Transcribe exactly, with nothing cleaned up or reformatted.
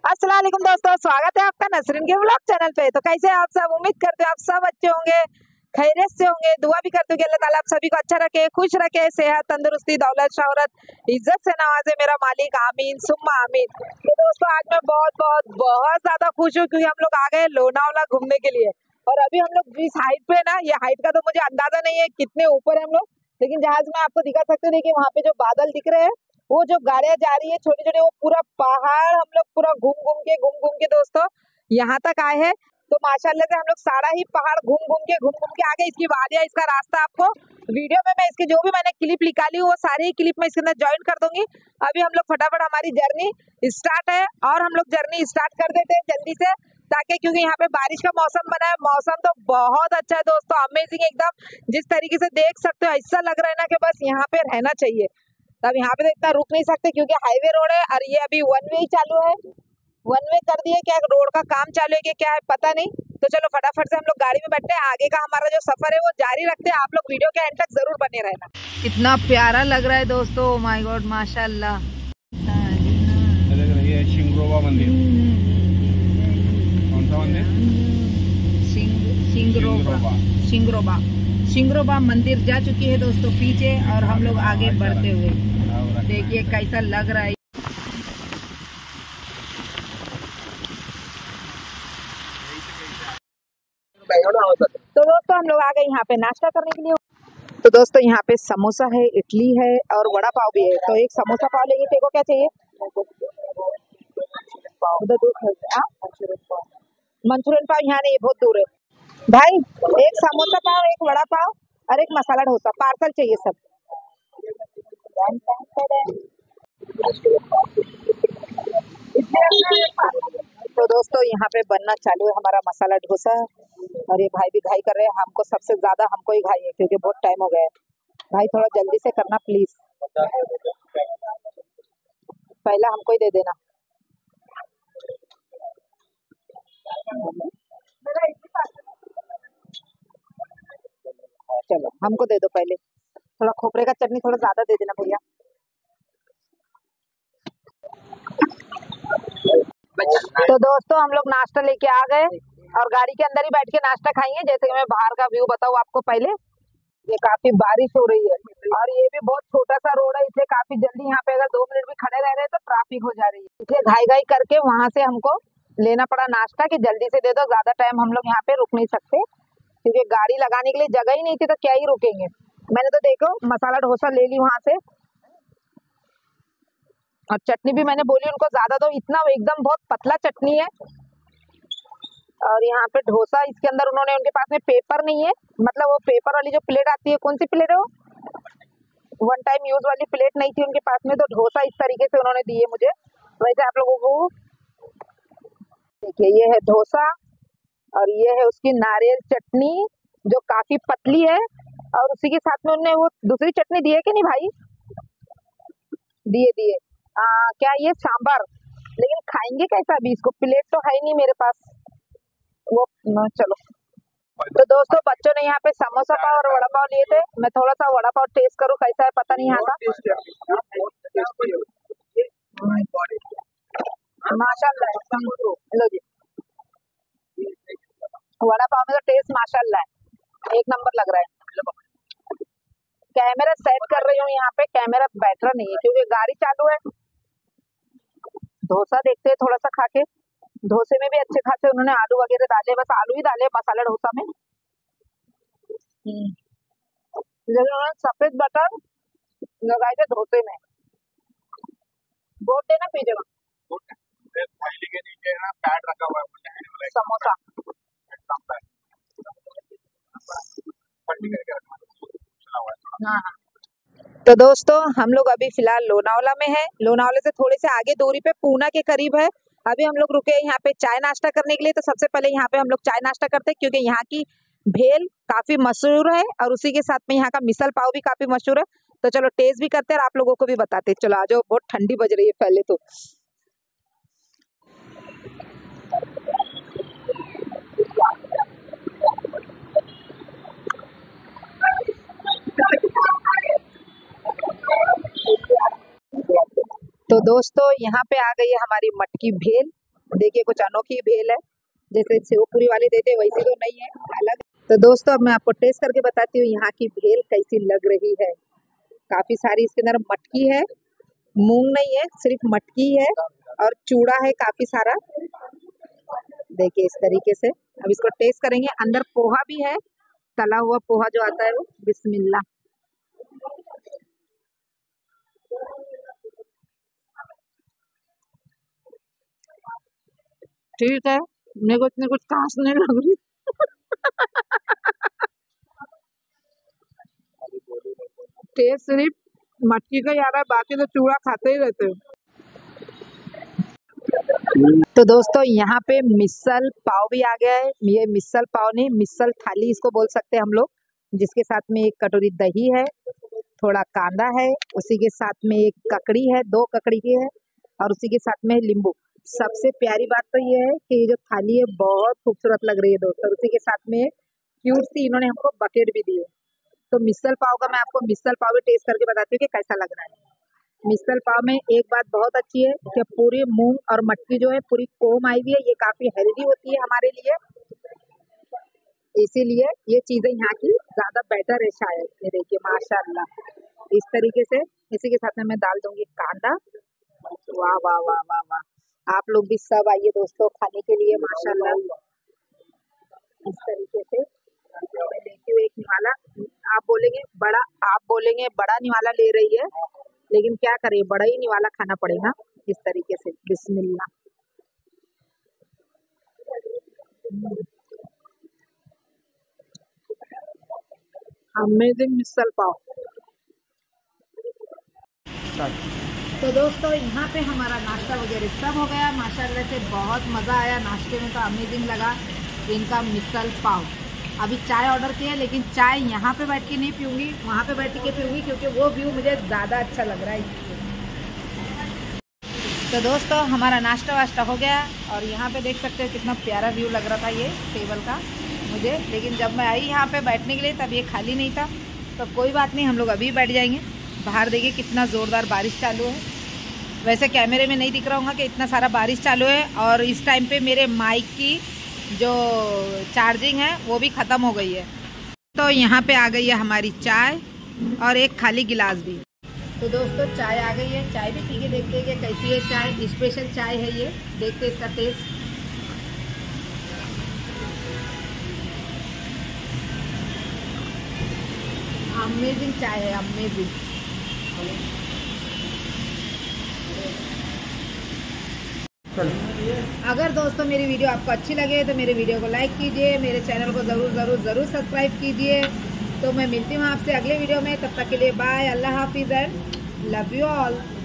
अस्सलाम वालेकुम दोस्तों, स्वागत है आपका नसरीन के व्लॉग चैनल पे। तो कैसे आप सब, उम्मीद करते हो आप सब अच्छे होंगे, खैरियत से होंगे। दुआ भी करते हो कि अल्लाह ताला आप सभी को अच्छा रखे, खुश रखे, सेहत, तंदुरुस्ती, दौलत, शोहरत, इज्जत से नवाजे मेरा मालिक, आमीन सुम्मा आमीन। तो दोस्तों आज मैं बहुत बहुत बहुत ज्यादा खुश हूँ क्योंकि हम लोग आ गए लोनावला घूमने के लिए। और अभी हम लोग जिस हाइट पे ना, ये हाइट का तो मुझे अंदाजा नहीं है कितने ऊपर है हम लोग, लेकिन जहाज में आपको दिखा सकते हो। देखिए वहाँ पे जो बादल दिख रहे हैं, वो जो गाड़ियां जा रही है छोटी छोटी, वो पूरा पहाड़ हम लोग पूरा घूम घूम के घूम घूम के दोस्तों यहाँ तक आए हैं। तो माशाल्लाह से हम लोग सारा ही पहाड़ घूम घूम के घूम घूम के आ गए। इसकी वादियां, इसका रास्ता आपको वीडियो में मैं इसकी जो भी मैंने क्लिप निकाली वो सारी क्लिप मैं इसके अंदर ज्वाइन कर दूंगी। अभी हम लोग फटाफट हमारी जर्नी स्टार्ट है और हम लोग जर्नी स्टार्ट कर देते हैं जल्दी से, ताकि क्योंकि यहाँ पे बारिश का मौसम बना है। मौसम तो बहुत अच्छा है दोस्तों, अमेजिंग एकदम। जिस तरीके से देख सकते हो ऐसा लग रहा है ना कि बस यहाँ पे रहना चाहिए। तब यहाँ पे तो इतना रुक नहीं सकते क्योंकि हाईवे रोड है और ये अभी वन वे ही चालू है। वन वे कर दिए, क्या रोड का काम चालू है कि क्या है पता नहीं। तो चलो फटाफट से हम लोग गाड़ी में बैठते हैं, आगे का हमारा जो सफर है वो जारी रखते हैं। आप लोग वीडियो के एंड तक जरूर बने रहना। कितना प्यारा लग रहा है दोस्तों, माय गॉड माशाल्लाह। ये शिंगरोबा मंदिर, कौन सा मंदिर? शिंगरोबा शिंगरोबा शिंगरोबा मंदिर जा चुकी है दोस्तों पीछे, और हम लोग आगे बढ़ते हुए देखिए कैसा लग रहा है। तो दोस्तों हम लोग आ गए यहाँ पे नाश्ता करने के लिए। तो दोस्तों यहाँ पे समोसा है, इडली है और वड़ा पाव भी है। तो एक समोसा पाव लेंगे। तेरे को क्या चाहिए? मंचूरियन पाव यहाँ नहीं, बहुत दूर है भाई। एक समोसा पाव, एक वड़ा पाव और एक मसाला डोसा पार्सल चाहिए सब। तो दोस्तों यहाँ पे बनना चालू है हमारा मसाला डोसा, और ये भाई भी घाई कर रहे हैं। हमको सबसे ज्यादा हमको ही घाई है क्योंकि बहुत टाइम हो गया है। भाई थोड़ा जल्दी से करना प्लीज, पहला हमको ही दे देना। चलो हमको दे दो पहले, थोड़ा खोपरे का चटनी थोड़ा ज्यादा दे देना भैया। तो दोस्तों हम लोग नाश्ता लेके आ गए और गाड़ी के अंदर ही बैठ के नाश्ता खाएंगे। जैसे कि मैं बाहर का व्यू बताऊँ आपको पहले, ये काफी बारिश हो रही है और ये भी बहुत छोटा सा रोड है, इसलिए काफी जल्दी यहाँ पे अगर दो मिनट भी खड़े रह रहे हैं तो ट्रैफिक हो जा रही है। इसलिए घाई घाई करके वहां से हमको लेना पड़ा नाश्ता कि जल्दी से दे दो, ज्यादा टाइम हम लोग यहाँ पे रुक नहीं सकते क्योंकि गाड़ी लगाने के लिए जगह ही नहीं थी, तो क्या ही रुकेंगे। मैंने तो देखो मसाला डोसा ले ली वहां से, और चटनी भी मैंने बोली उनको ज्यादा दो, इतना एकदम बहुत पतला चटनी है। और यहाँ पे डोसा, इसके अंदर उन्होंने, उनके पास में पेपर नहीं है, मतलब वो पेपर वाली जो प्लेट आती है, कौन सी प्लेट है वो, वन टाइम यूज वाली प्लेट नहीं थी उनके पास में। तो डोसा इस तरीके से उन्होंने दिए मुझे। वैसे आप लोगों को देखिए, ये है डोसा और ये है उसकी नारियल चटनी जो काफी पतली है, और उसी के साथ में उन्होंने वो दूसरी चटनी दी है कि नहीं भाई? दिए दिए आ, क्या ये सांबर, लेकिन खाएंगे कैसा अभी इसको, प्लेट तो है ही नहीं मेरे पास वो न, चलो। तो दोस्तों बच्चों ने यहाँ पे समोसा पाव और वड़ा पाव लिए थे। मैं थोड़ा सा वड़ा पाव टेस्ट करूँ कैसा है, पता नहीं यहाँ का। माशाल्लाह, लो जी, वड़ा पाव में तो टेस्ट माशाल्लाह है, एक नंबर लग रहा है। कैमरा सेट कर रही हूँ यहाँ पे, कैमरा बैटरा नहीं है क्योंकि गाड़ी चालू है। डोसा देखते हैं थोड़ा सा खा के। डोसे में भी अच्छे खासे उन्होंने आलू वगैरह डाले, बस आलू ही डाले मसाला डोसा में। उन्होंने सफेद बटर लगाए थे डोसे में। बोर्ड देना पीछे थाली के नीचे ना पैड रखा हुआ है समोसा। हाँ हाँ। तो दोस्तों हम लोग अभी फिलहाल लोनावला में है। लोनावला से थोड़े से आगे दूरी पे पूना के करीब है। अभी हम लोग रुके यहाँ पे चाय नाश्ता करने के लिए। तो सबसे पहले यहाँ पे हम लोग चाय नाश्ता करते हैं क्योंकि यहाँ की भेल काफी मशहूर है और उसी के साथ में यहाँ का मिसल पाव भी काफी मशहूर है। तो चलो टेस्ट भी करते हैं और आप लोगों को भी बताते हैं। चलो आ जाओ, बहुत ठंडी बज रही है पहले तो। तो दोस्तों यहाँ पे आ गई है हमारी मटकी भेल देखिए कुछ अनोखी भेल है, जैसे सेव पूरी वाले देते हैं वैसी तो नहीं है, अलग। तो दोस्तों अब मैं आपको टेस्ट करके बताती हूँ यहाँ की भेल कैसी लग रही है। काफी सारी इसके अंदर मटकी है, मूंग नहीं है, सिर्फ मटकी है और चूड़ा है काफी सारा। देखिए इस तरीके से अब इसको टेस्ट करेंगे। अंदर पोहा भी है, तला हुआ पोहा जो आता है वो। बिस्मिल्लाह। ठीक है, मेरे को इतनी कुछ खास नहीं लग रही। टेस्ट सिर्फ मटकी का ही आ रहा है, बाकी तो चूड़ा खाते ही रहते हैं। तो दोस्तों यहाँ पे मिसल पाव भी आ गया है। ये मिसल पाव नहीं, मिसल थाली इसको बोल सकते हैं हम लोग, जिसके साथ में एक कटोरी दही है, थोड़ा कांदा है, उसी के साथ में एक ककड़ी है, दो ककड़ी की है, और उसी के साथ में नींबू। सबसे प्यारी बात तो ये है कि ये जो थाली है बहुत खूबसूरत लग रही है दोस्तों। उसी के साथ में क्यूट सी इन्होंने हमको बकेट भी दी है। तो मिसल पाव का मैं आपको मिसल पाव भी टेस्ट करके बताती हूँ कि कैसा लग रहा है। मिसल पाव में एक बात बहुत अच्छी है कि पूरी मूंग और मटकी जो है पूरी कोम आई हुई है। ये काफी हेल्दी होती है हमारे लिए, इसीलिए ये चीजें यहाँ की ज्यादा बेटर है शायद। ये देखिए माशाल्लाह इस तरीके से। इसी के साथ में मैं डाल दूंगी कांदा। वाह वाह वाह वाह वाह। आप लोग भी सब आइए दोस्तों खाने के लिए माशाल्लाह। इस तरीके से मैं लेती हूँ एक निवाला। आप बोलेंगे बड़ा, आप बोलेंगे बड़ा निवाला ले रही है, लेकिन क्या करें बड़ा ही निवाला खाना पड़ेगा। इस तरीके से बिस्मिल्लाह। अमेजिंग मिसल पाव। तो दोस्तों यहाँ पे हमारा नाश्ता वगैरह सब हो गया माशाल्लाह से। बहुत मज़ा आया नाश्ते में, तो अमेजिंग लगा इनका मिसल पाव। अभी चाय ऑर्डर किया, लेकिन चाय यहाँ पे बैठ के नहीं पीऊँगी, वहाँ पे बैठ के पीऊँगी, क्योंकि वो व्यू मुझे ज़्यादा अच्छा लग रहा है। तो दोस्तों हमारा नाश्ता वाश्ता हो गया, और यहाँ पे देख सकते हो कितना प्यारा व्यू लग रहा था ये टेबल का मुझे। लेकिन जब मैं आई यहाँ पे बैठने के लिए तब ये खाली नहीं था। तो कोई बात नहीं, हम लोग अभी बैठ जाएंगे। बाहर देखिए कितना ज़ोरदार बारिश चालू है। वैसे कैमरे में नहीं दिख रहा होगा कि इतना सारा बारिश चालू है, और इस टाइम पे मेरे माइक की जो चार्जिंग है वो भी ख़त्म हो गई है। तो यहाँ पे आ गई है हमारी चाय और एक खाली गिलास भी। तो दोस्तों चाय आ गई है, चाय भी पी के देखते हैं कि कैसी है चाय। स्पेशल चाय है ये, देखते हैं इसका टेस्ट। अमेजिंग चाय है, अमेजिंग। अगर दोस्तों मेरी वीडियो आपको अच्छी लगे तो मेरे वीडियो को लाइक कीजिए, मेरे चैनल को ज़रूर ज़रूर ज़रूर सब्सक्राइब कीजिए। तो मैं मिलती हूँ आपसे अगले वीडियो में, तब तक के लिए बाय, अल्लाह हाफिज़ एंड लव यू ऑल।